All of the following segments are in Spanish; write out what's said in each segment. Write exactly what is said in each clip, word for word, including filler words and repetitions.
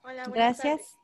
Hola, buenas tardes. Gracias.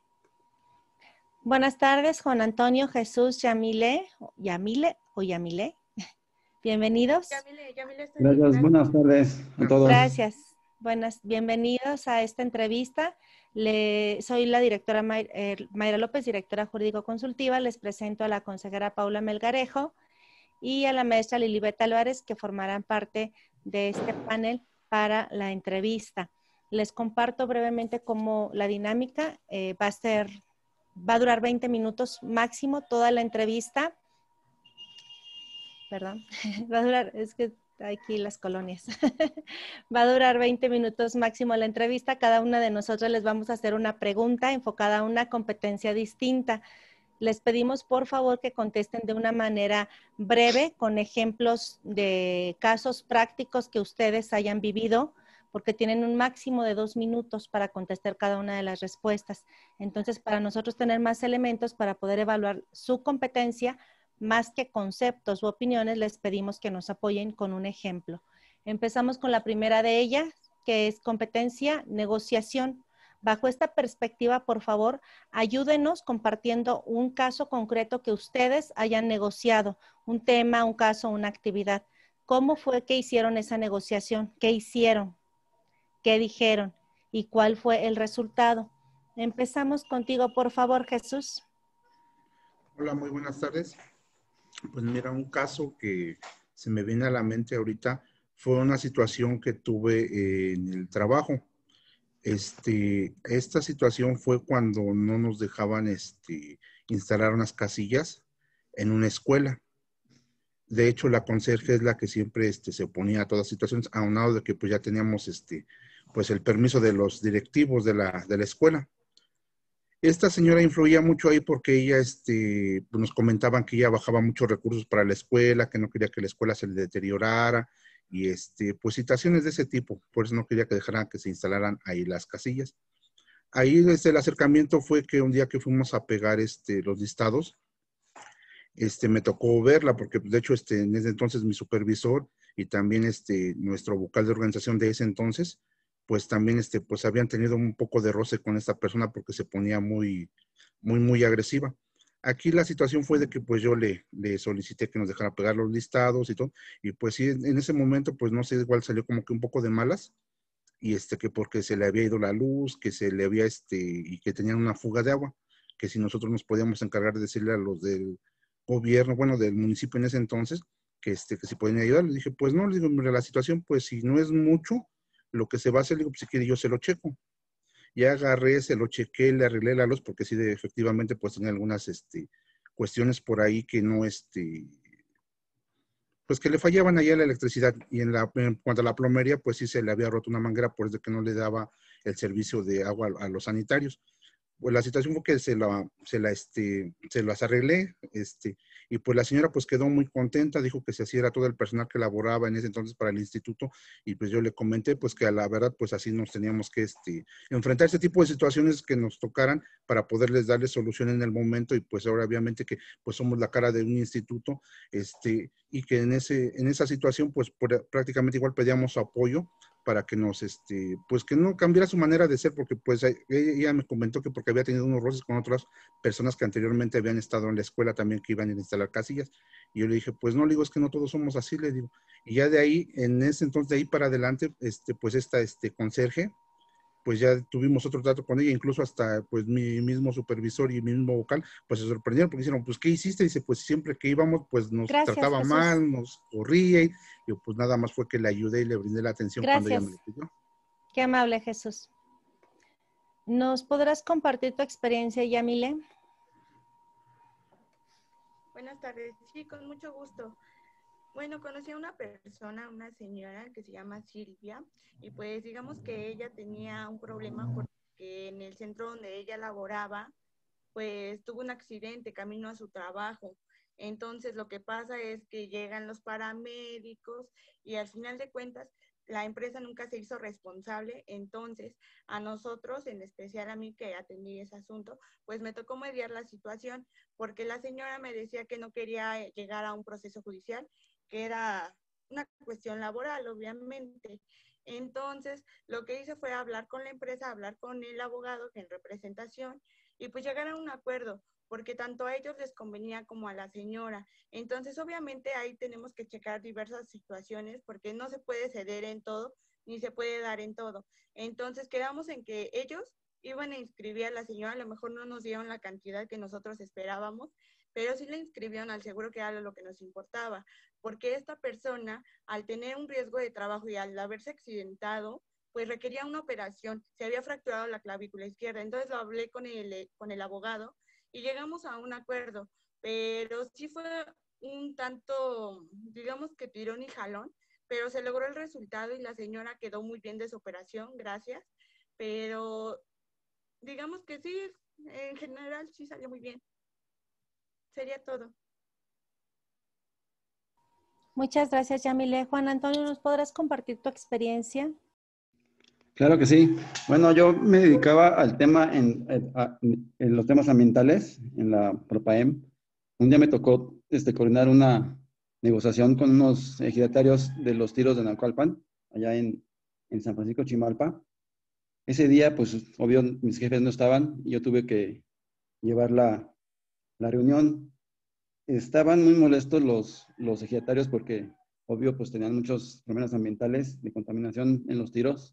Buenas tardes, Juan Antonio, Jesús, Yamile, Yamile o Yamile. Bienvenidos. Yamile, Yamile está bien, Gracias, gracias. buenas tardes a todos. Gracias. Buenas, bienvenidos a esta entrevista. Le, soy la directora May, eh, Mayra López, directora jurídico-consultiva. Les presento a la consejera Paula Melgarejo y a la maestra Lilibet Álvarez, que formarán parte de este panel para la entrevista. Les comparto brevemente cómo la dinámica eh, va a ser, va a durar veinte minutos máximo toda la entrevista. Perdón, va a durar, es que aquí las colonias. Va a durar veinte minutos máximo la entrevista. Cada una de nosotros les vamos a hacer una pregunta enfocada a una competencia distinta. Les pedimos por favor que contesten de una manera breve, con ejemplos de casos prácticos que ustedes hayan vivido, porque tienen un máximo de dos minutos para contestar cada una de las respuestas. Entonces, para nosotros tener más elementos para poder evaluar su competencia, más que conceptos u opiniones, les pedimos que nos apoyen con un ejemplo. Empezamos con la primera de ellas, que es competencia, negociación. Bajo esta perspectiva, por favor, ayúdenos compartiendo un caso concreto que ustedes hayan negociado, un tema, un caso, una actividad. ¿Cómo fue que hicieron esa negociación? ¿Qué hicieron? ¿Qué dijeron? ¿Y cuál fue el resultado? Empezamos contigo, por favor, Jesús. Hola, muy buenas tardes. Pues mira, un caso que se me viene a la mente ahorita fue una situación que tuve eh, en el trabajo. Este, esta situación fue cuando no nos dejaban este, instalar unas casillas en una escuela. De hecho, la conserje es la que siempre este, se oponía a todas situaciones, aunado de que pues ya teníamos este, pues el permiso de los directivos de la, de la escuela. Esta señora influía mucho ahí porque ella este, pues nos comentaban que ella bajaba muchos recursos para la escuela, que no quería que la escuela se le deteriorara y este, pues situaciones de ese tipo. Por eso no quería que dejaran que se instalaran ahí las casillas. Ahí desde el acercamiento fue que un día que fuimos a pegar este, los listados, este, me tocó verla porque de hecho este, en ese entonces mi supervisor y también este, nuestro vocal de organización de ese entonces, pues también este, pues habían tenido un poco de roce con esta persona porque se ponía muy, muy, muy agresiva. Aquí la situación fue de que pues yo le, le solicité que nos dejara pegar los listados y todo, y pues sí, en ese momento pues no sé, igual salió como que un poco de malas, y este que porque se le había ido la luz, que se le había este, y que tenían una fuga de agua, que si nosotros nos podíamos encargar de decirle a los del gobierno, bueno, del municipio en ese entonces, que este, que si podían ayudar. Le dije, pues no, le digo, mira, la situación, pues si no es mucho, lo que se va a hacer, le digo, pues si quiere yo se lo checo. Ya agarré, se lo chequé, le arreglé la luz, porque sí, de, efectivamente, pues tenía algunas este, cuestiones por ahí que no, este, pues que le fallaban allá la electricidad, y en, la, en cuanto a la plomería, pues sí se le había roto una manguera, por eso que no le daba el servicio de agua a, a los sanitarios. Pues la situación fue que se la, se la, este, se las arreglé, este, y pues la señora pues quedó muy contenta, dijo que se hacía era todo el personal que laboraba en ese entonces para el instituto, y pues yo le comenté pues que a la verdad pues así nos teníamos que este, enfrentar este tipo de situaciones que nos tocaran para poderles darle solución en el momento, y pues ahora obviamente que pues somos la cara de un instituto, este, y que en, ese, en esa situación pues por, prácticamente igual pedíamos su apoyo para que nos, este, pues que no cambiara su manera de ser, porque pues ella me comentó que porque había tenido unos roces con otras personas que anteriormente habían estado en la escuela también que iban a instalar casillas, y yo le dije, pues no, le digo, es que no todos somos así, le digo, y ya de ahí, en ese entonces, de ahí para adelante, este, pues esta, este, conserje, pues ya tuvimos otro trato con ella, incluso hasta pues mi mismo supervisor y mi mismo vocal, pues se sorprendieron porque dijeron, pues ¿qué hiciste? Dice, pues siempre que íbamos, pues nos Gracias, trataba Jesús. mal, nos corría, y yo pues nada más fue que le ayudé y le brindé la atención cuando ella Gracias. me lo pidió. Qué amable, Jesús. ¿Nos podrás compartir tu experiencia, Yamile? Buenas tardes, sí, con mucho gusto. Bueno, conocí a una persona, una señora que se llama Silvia, y pues digamos que ella tenía un problema porque en el centro donde ella laboraba, pues tuvo un accidente camino a su trabajo. Entonces lo que pasa es que llegan los paramédicos y al final de cuentas la empresa nunca se hizo responsable. Entonces a nosotros, en especial a mí que atendí ese asunto, pues me tocó mediar la situación porque la señora me decía que no quería llegar a un proceso judicial, que era una cuestión laboral, obviamente. Entonces, lo que hice fue hablar con la empresa, hablar con el abogado en representación y pues llegar a un acuerdo, porque tanto a ellos les convenía como a la señora. Entonces, obviamente ahí tenemos que checar diversas situaciones porque no se puede ceder en todo ni se puede dar en todo. Entonces, quedamos en que ellos iban a inscribir a la señora, a lo mejor no nos dieron la cantidad que nosotros esperábamos, pero sí la inscribieron al seguro, que era lo que nos importaba, porque esta persona, al tener un riesgo de trabajo y al haberse accidentado, pues requería una operación, se había fracturado la clavícula izquierda. Entonces lo hablé con el, con el abogado y llegamos a un acuerdo, pero sí fue un tanto, digamos que tirón y jalón, pero se logró el resultado y la señora quedó muy bien de su operación, gracias, pero digamos que sí, en general sí salió muy bien. Sería todo. Muchas gracias, Yamile. Juan Antonio, ¿nos podrás compartir tu experiencia? Claro que sí. Bueno, yo me dedicaba al tema en, en, en los temas ambientales en la Propaem. Un día me tocó este, coordinar una negociación con unos ejidatarios de los tiros de Naucalpan, allá en, en San Francisco Chimalpa. Ese día, pues, obvio, mis jefes no estaban y yo tuve que llevar la, la reunión. Estaban muy molestos los, los ejidatarios porque, obvio, pues tenían muchos problemas ambientales de contaminación en los tiros.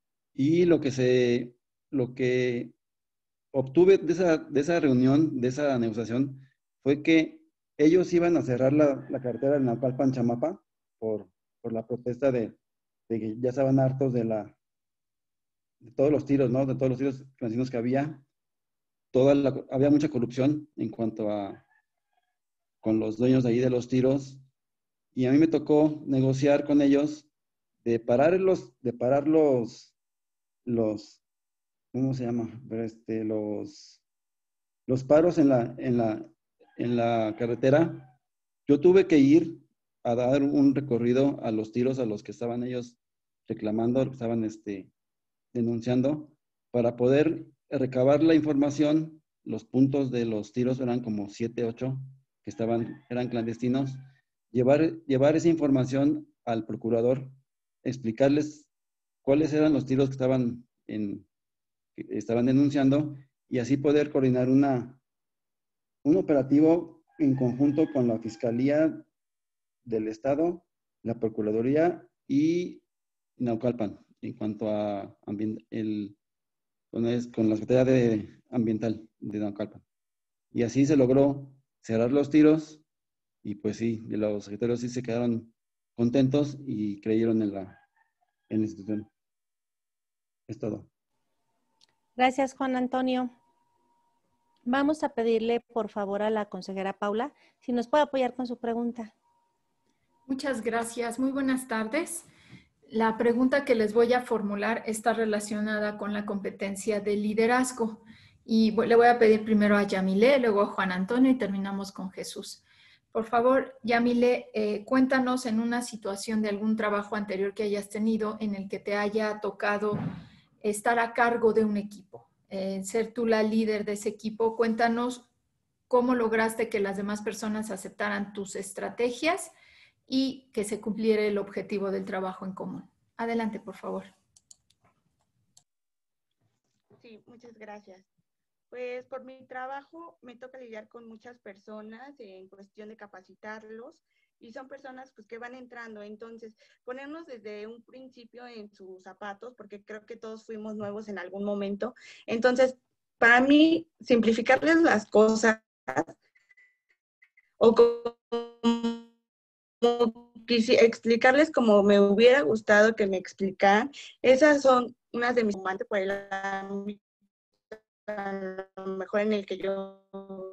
Y lo que se, lo que obtuve de esa, de esa reunión, de esa negociación, fue que ellos iban a cerrar la, la carretera de Naucalpan-Chamapa por, por la protesta de, de que ya estaban hartos de la, de todos los tiros, ¿no? De todos los tiros clandestinos que había. Toda la, había mucha corrupción en cuanto a con los dueños de ahí de los tiros. Y a mí me tocó negociar con ellos de parar los, de parar los, los ¿cómo se llama? Pero este, los, los paros en la, en, la, en la carretera. Yo tuve que ir a dar un recorrido a los tiros a los que estaban ellos reclamando, que estaban este, denunciando, para poder recabar la información. Los puntos de los tiros eran como siete, ocho, que estaban, eran clandestinos. Llevar, llevar esa información al procurador, explicarles cuáles eran los tiros que estaban en estaban denunciando y así poder coordinar una, un operativo en conjunto con la Fiscalía del Estado, la Procuraduría y Naucalpan en cuanto a ambient, el, con, es, con la Secretaría de Ambiental de Naucalpan. Y así se logró cerrar los tiros y pues sí, los secretarios sí se quedaron contentos y creyeron en la, en la institución. Es todo. Gracias, Juan Antonio. Vamos a pedirle, por favor, a la consejera Paula, si nos puede apoyar con su pregunta. Muchas gracias. Muy buenas tardes. La pregunta que les voy a formular está relacionada con la competencia de liderazgo. Y le voy a pedir primero a Yamile, luego a Juan Antonio y terminamos con Jesús. Por favor, Yamile, eh, cuéntanos en una situación de algún trabajo anterior que hayas tenido en el que te haya tocado estar a cargo de un equipo, eh, ser tú la líder de ese equipo. Cuéntanos cómo lograste que las demás personas aceptaran tus estrategias y que se cumpliera el objetivo del trabajo en común. Adelante, por favor. Sí, muchas gracias. Pues por mi trabajo me toca lidiar con muchas personas en cuestión de capacitarlos y son personas pues que van entrando, entonces ponernos desde un principio en sus zapatos, porque creo que todos fuimos nuevos en algún momento. Entonces, para mí, simplificarles las cosas o como explicarles como me hubiera gustado que me explicaran, esas son unas de mis tomantes por el ámbito a lo mejor en el que yo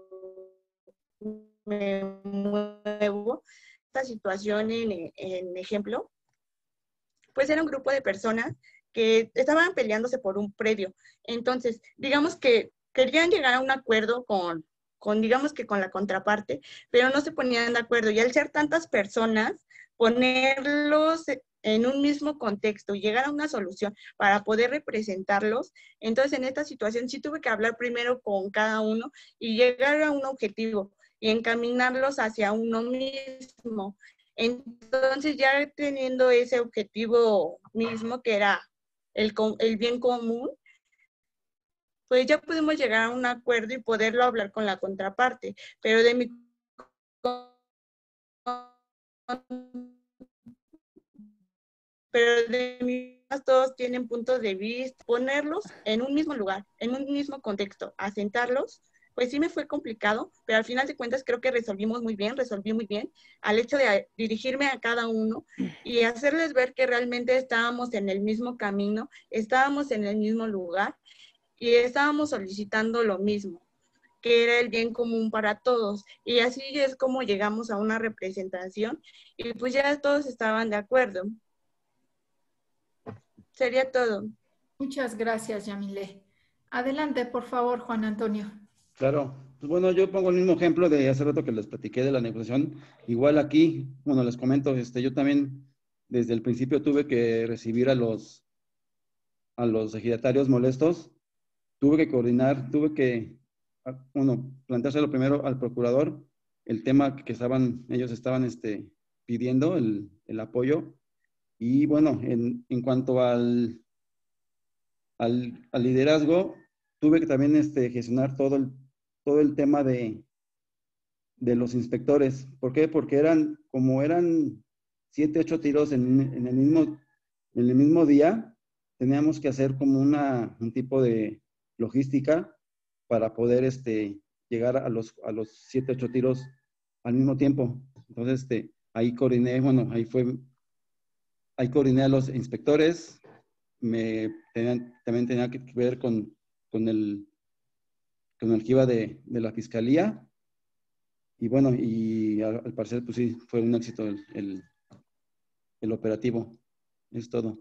me muevo. Esta situación en, en ejemplo, pues era un grupo de personas que estaban peleándose por un predio. Entonces, digamos que querían llegar a un acuerdo con, con, digamos que con la contraparte, pero no se ponían de acuerdo. Y al ser tantas personas, ponerlos en un mismo contexto y llegar a una solución para poder representarlos. Entonces, en esta situación sí tuve que hablar primero con cada uno y llegar a un objetivo y encaminarlos hacia uno mismo. Entonces, ya teniendo ese objetivo mismo, que era el, el bien común, pues ya pudimos llegar a un acuerdo y poderlo hablar con la contraparte. Pero de mi pero de mi todos tienen puntos de vista, ponerlos en un mismo lugar, en un mismo contexto, asentarlos, pues sí me fue complicado, pero al final de cuentas creo que resolvimos muy bien, resolví muy bien, al hecho de dirigirme a cada uno y hacerles ver que realmente estábamos en el mismo camino, estábamos en el mismo lugar y estábamos solicitando lo mismo, que era el bien común para todos. Y así es como llegamos a una representación y pues ya todos estaban de acuerdo. Sería todo. Muchas gracias, Yamile. Adelante, por favor, Juan Antonio. Claro. Pues bueno, yo pongo el mismo ejemplo de hace rato que les platiqué de la negociación. Igual aquí, bueno, les comento, este, yo también desde el principio tuve que recibir a los, a los ejidatarios molestos. Tuve que coordinar, tuve que, bueno, planteárselo primero al procurador, el tema que estaban, ellos estaban este, pidiendo, el, el apoyo. Y bueno, en, en cuanto al, al, al liderazgo, tuve que también este, gestionar todo el, todo el tema de, de los inspectores. ¿Por qué? Porque eran, como eran siete, ocho tiros en, en, el mismo, en el mismo día, teníamos que hacer como una, un tipo de logística para poder este, llegar a los, a los siete, ocho tiros al mismo tiempo. Entonces, este, ahí coordiné, bueno, ahí fue, ahí coordiné a los inspectores, me tenían, también tenía que ver con, con, el, con el que iba de, de la fiscalía. Y bueno, y al, al parecer, pues sí, fue un éxito el, el, el operativo. Es todo.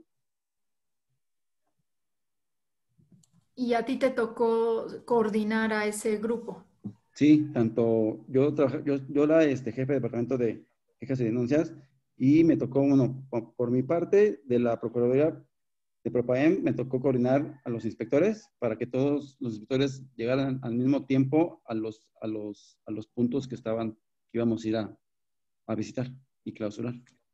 ¿Y a ti te tocó coordinar a ese grupo? Sí, tanto yo trabajé, yo, yo era este, jefe de departamento de quejas y denuncias y me tocó, bueno, por, por mi parte de la Procuraduría de PROPAEM, me tocó coordinar a los inspectores para que todos los inspectores llegaran al mismo tiempo a los, a los, a los puntos que estaban, que íbamos a ir a, a visitar y clausurar.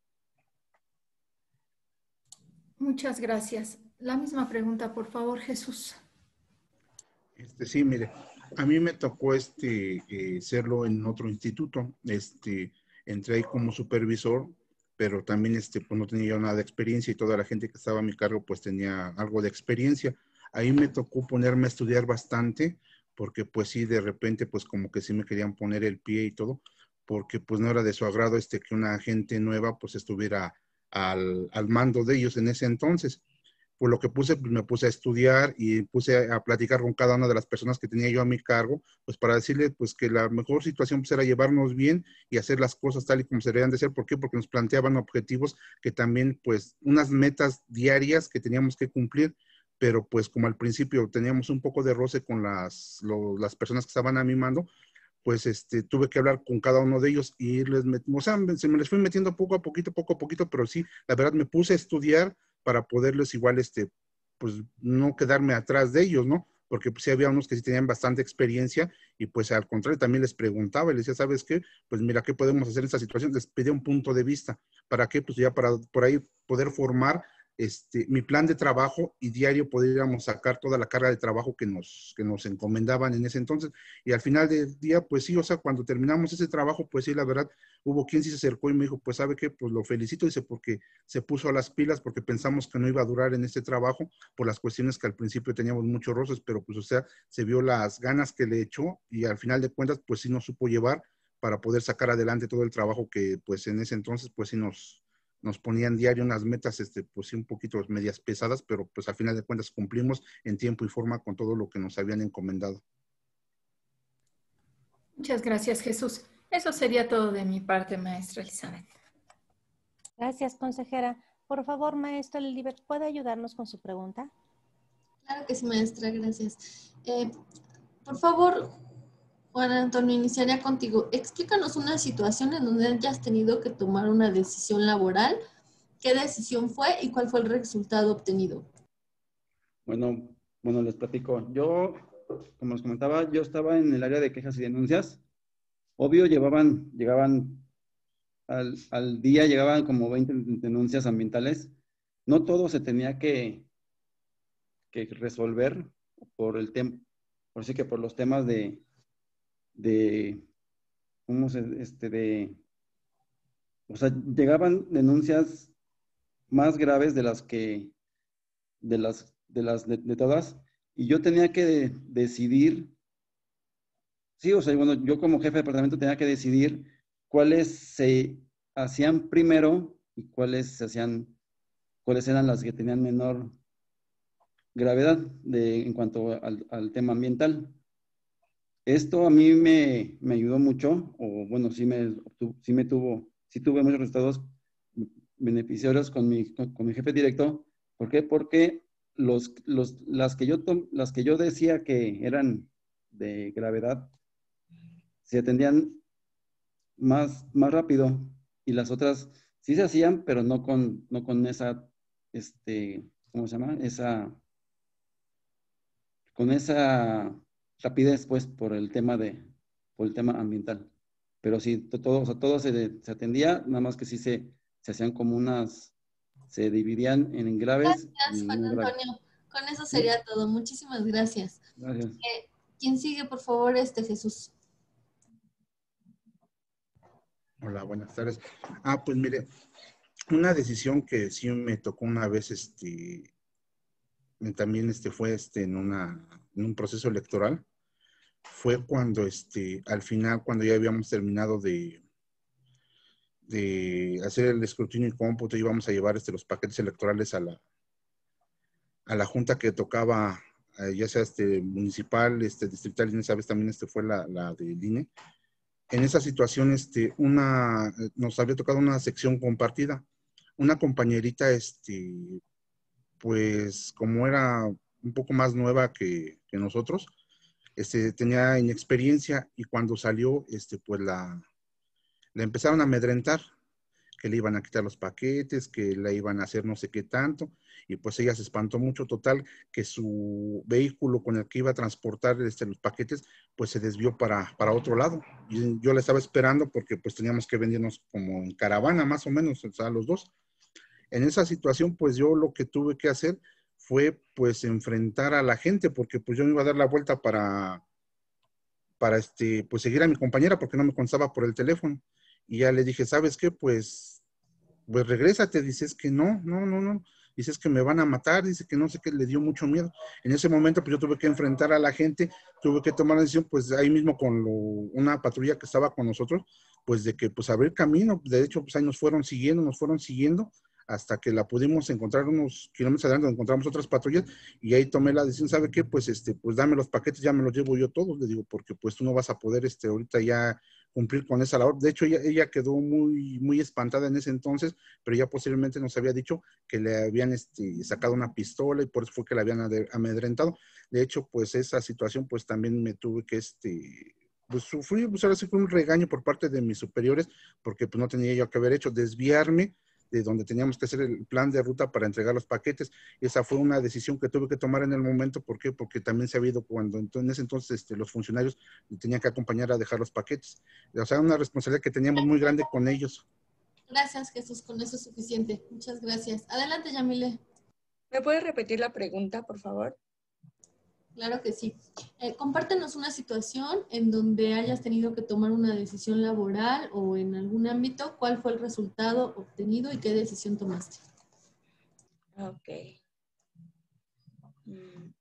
Muchas gracias. La misma pregunta, por favor, Jesús. Este, sí, mire, a mí me tocó este, eh, serlo en otro instituto. Este, entré ahí como supervisor, pero también este, pues no tenía yo nada de experiencia y toda la gente que estaba a mi cargo pues tenía algo de experiencia. Ahí me tocó ponerme a estudiar bastante, porque pues sí, de repente pues como que sí me querían poner el pie y todo, porque pues no era de su agrado este, que una gente nueva pues estuviera al, al mando de ellos en ese entonces. Pues lo que puse, pues me puse a estudiar y puse a, a platicar con cada una de las personas que tenía yo a mi cargo, pues para decirle pues que la mejor situación pues era llevarnos bien y hacer las cosas tal y como se deberían de hacer. ¿Por qué? Porque nos planteaban objetivos que también pues unas metas diarias que teníamos que cumplir, pero pues como al principio teníamos un poco de roce con las, lo, las personas que estaban a mi mando, pues este, tuve que hablar con cada uno de ellos y irles, o sea, se me les fui metiendo poco a poquito, poco a poquito, pero sí, la verdad me puse a estudiar para poderles igual, este, pues no quedarme atrás de ellos, ¿no? Porque pues sí había unos que sí tenían bastante experiencia y pues al contrario también les preguntaba y les decía, ¿sabes qué? Pues mira, ¿qué podemos hacer en esta situación? Les pedía un punto de vista. ¿Para qué? Pues ya para por ahí poder formar este, mi plan de trabajo y diario podríamos sacar toda la carga de trabajo que nos, que nos encomendaban en ese entonces. Y al final del día, pues sí, o sea, cuando terminamos ese trabajo, pues sí, la verdad, hubo quien sí se acercó y me dijo, pues sabe qué, pues lo felicito, dice, porque se puso a las pilas, porque pensamos que no iba a durar en este trabajo por las cuestiones que al principio teníamos muchos roces, pero pues o sea, se vio las ganas que le echó y al final de cuentas, pues sí nos supo llevar para poder sacar adelante todo el trabajo que pues en ese entonces, pues sí nos nos ponían diario unas metas, este, pues sí, un poquito medias pesadas, pero pues al final de cuentas cumplimos en tiempo y forma con todo lo que nos habían encomendado. Muchas gracias, Jesús. Eso sería todo de mi parte, maestra Elizabeth. Gracias, consejera. Por favor, maestra Lilibet, ¿puede ayudarnos con su pregunta? Claro que sí, maestra, gracias. Eh, por favor, Juan Antonio, iniciaría contigo. Explícanos una situación en donde hayas tenido que tomar una decisión laboral. ¿Qué decisión fue y cuál fue el resultado obtenido? Bueno, bueno, les platico. Yo, como les comentaba, yo estaba en el área de quejas y denuncias. Obvio, llevaban, llegaban al, al día llegaban como veinte denuncias ambientales. No todo se tenía que, que resolver por el tema, por sí que por los temas de, de, ¿cómo se, este, de, o sea, llegaban denuncias más graves de las que, de las, de las, de, de todas, y yo tenía que de, decidir, sí, o sea, bueno, yo como jefe de departamento tenía que decidir cuáles se hacían primero y cuáles se hacían, cuáles eran las que tenían menor gravedad de, en cuanto al, al tema ambiental. Esto a mí me, me ayudó mucho, o bueno, sí me, sí me tuvo, sí tuve muchos resultados beneficiarios con mi, con, con mi jefe directo. ¿Por qué? Porque los, los, las, que yo tom, las que yo decía que eran de gravedad se atendían más, más rápido, y las otras sí se hacían, pero no con, no con esa, este, ¿cómo se llama? Esa, con esa rapidez, pues, por el tema de, por el tema ambiental. Pero sí, todo, o sea, todo se, se atendía, nada más que sí se, se hacían como unas, se dividían en graves Gracias, y Juan no graves. Antonio. Con eso ¿Sí? sería todo. Muchísimas gracias. Gracias. Eh, ¿Quién sigue, por favor, este Jesús? Hola, buenas tardes. Ah, pues mire, una decisión que sí me tocó una vez, este, también este, fue este, en, una, en un proceso electoral, fue cuando este, al final, cuando ya habíamos terminado de, de hacer el escrutinio y cómputo, íbamos a llevar este, los paquetes electorales a la, a la junta que tocaba, eh, ya sea este, municipal, este, distrital, y esa vez también este, fue la, la del I N E. En esa situación, este, una, nos había tocado una sección compartida. Una compañerita, este, pues como era un poco más nueva que, que nosotros, este, tenía inexperiencia, y cuando salió, este, pues la, la empezaron a amedrentar, que le iban a quitar los paquetes, que la iban a hacer no sé qué tanto, y pues ella se espantó mucho. Total, que su vehículo con el que iba a transportar este, los paquetes, pues se desvió para, para otro lado. Y yo la estaba esperando porque pues teníamos que venirnos como en caravana, más o menos, o sea, los dos. En esa situación, pues yo lo que tuve que hacer fue pues enfrentar a la gente, porque pues yo me iba a dar la vuelta para, para este, pues seguir a mi compañera, porque no me contestaba por el teléfono. Y ya le dije, ¿sabes qué? Pues, pues regrésate. Dices que no, no, no, no. Dices que me van a matar, dice que no sé qué, le dio mucho miedo. En ese momento, pues yo tuve que enfrentar a la gente, tuve que tomar la decisión, pues ahí mismo con lo, una patrulla que estaba con nosotros, pues de que pues abrir camino. De hecho, pues ahí nos fueron siguiendo, nos fueron siguiendo, hasta que la pudimos encontrar unos kilómetros adelante, donde encontramos otras patrullas, y ahí tomé la decisión, ¿sabe qué? Pues este, pues dame los paquetes, ya me los llevo yo todos, le digo, porque pues tú no vas a poder este, ahorita ya cumplir con esa labor. De hecho, ella, ella quedó muy, muy espantada en ese entonces, pero ya posiblemente nos había dicho que le habían este, sacado una pistola, y por eso fue que la habían amedrentado. De hecho, pues esa situación, pues también me tuve que, este, pues sufrir, pues ahora sí fue un regaño por parte de mis superiores, porque pues no tenía yo que haber hecho, desviarme de donde teníamos que hacer el plan de ruta para entregar los paquetes. Esa fue una decisión que tuve que tomar en el momento. ¿Por qué? Porque también se ha habido cuando en ese entonces este, los funcionarios tenían que acompañar a dejar los paquetes. O sea, una responsabilidad que teníamos muy grande con ellos. Gracias, Jesús, con eso es suficiente. Muchas gracias. Adelante, Yamile. ¿Me puedes repetir la pregunta, por favor? Claro que sí. Eh, compártenos una situación en donde hayas tenido que tomar una decisión laboral o en algún ámbito. ¿Cuál fue el resultado obtenido y qué decisión tomaste? Ok. Mm.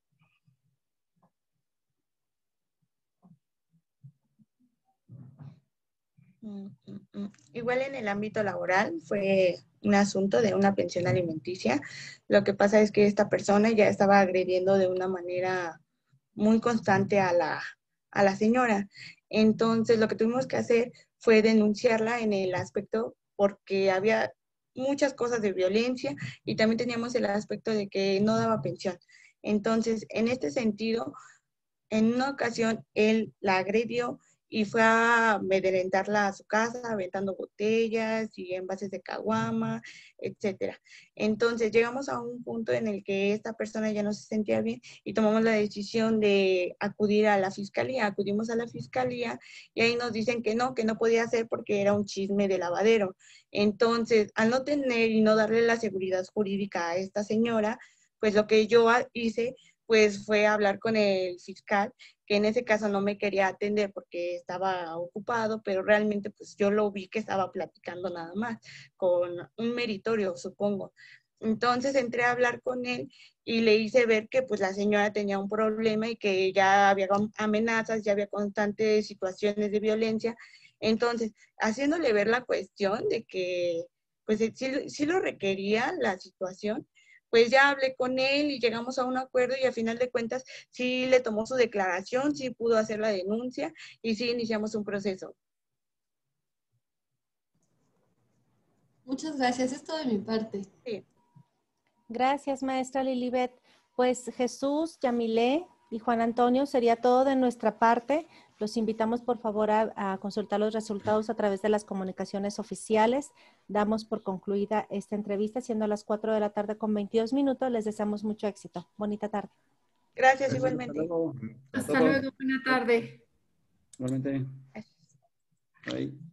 Mm, mm, mm. Igual en el ámbito laboral fue un asunto de una pensión alimenticia. Lo que pasa es que esta persona ya estaba agrediendo de una manera muy constante a la, a la señora. Entonces, lo que tuvimos que hacer fue denunciarla en el aspecto porque había muchas cosas de violencia, y también teníamos el aspecto de que no daba pensión. Entonces, en este sentido, en una ocasión, él la agredió y fue a amedrentarla a su casa, aventando botellas y envases de caguama, etcétera. Entonces llegamos a un punto en el que esta persona ya no se sentía bien y tomamos la decisión de acudir a la fiscalía. Acudimos a la fiscalía y ahí nos dicen que no, que no podía ser porque era un chisme de lavadero. Entonces, al no tener y no darle la seguridad jurídica a esta señora, pues lo que yo hice pues fue hablar con el fiscal, que en ese caso no me quería atender porque estaba ocupado, pero realmente pues yo lo vi que estaba platicando nada más, con un meritorio, supongo. Entonces entré a hablar con él y le hice ver que pues la señora tenía un problema y que ya había amenazas, ya había constantes situaciones de violencia. Entonces, haciéndole ver la cuestión de que pues sí, sí lo requería la situación, pues ya hablé con él y llegamos a un acuerdo y a final de cuentas sí le tomó su declaración, sí pudo hacer la denuncia y sí iniciamos un proceso. Muchas gracias, es todo de mi parte. Sí. Gracias, maestra Lilibet. Pues Jesús, Yamilé y Juan Antonio, sería todo de nuestra parte. Los invitamos por favor a, a consultar los resultados a través de las comunicaciones oficiales. Damos por concluida esta entrevista, siendo las cuatro de la tarde con veintidós minutos. Les deseamos mucho éxito. Bonita tarde. Gracias, Gracias, igualmente. hasta luego. Hasta luego, buena tarde. Igualmente. Gracias. Bye.